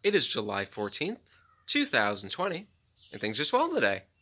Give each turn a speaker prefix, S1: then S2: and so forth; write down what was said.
S1: It is July 14th, 2020, and things are swell today.